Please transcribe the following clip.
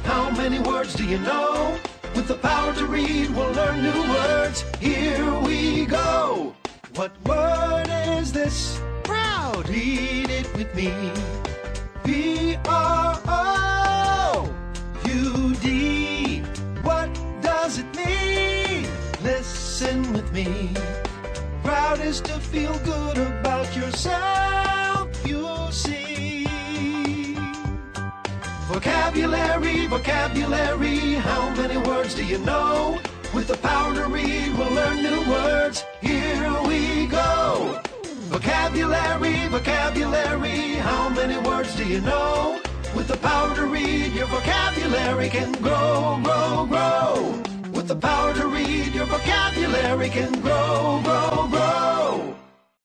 How many words do you know? With the power to read, we'll learn new words. Here we go. What word is this? Proud. Read it with me. P-R-O-U-D. What does it mean? Listen with me. Proud is to feel good about yourself, you see. Vocabulary, vocabulary, how many words do you know? With the power to read, we'll learn new words. Here we go. Vocabulary, vocabulary, how many words do you know? With the power to read, your vocabulary can grow, grow, grow. With the power to read, your vocabulary can grow, grow, grow.